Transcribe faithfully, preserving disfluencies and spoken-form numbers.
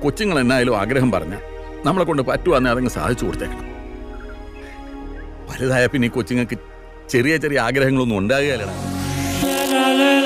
കൊച്ചുങ്ങൾ എന്നായാലും ആഗ്രഹം പറഞ്ഞ നമ്മളെ കൊണ്ട് പറ്റുവാന്നെ അതങ്ങ് സാധിച്ചു കൊടുത്തേക്കണം. വലുതായ പിന്നെ ഈ കൊച്ചുങ്ങൾക്ക് ചെറിയ ചെറിയ ആഗ്രഹങ്ങളൊന്നും ഉണ്ടാകുകയല്ലടാ.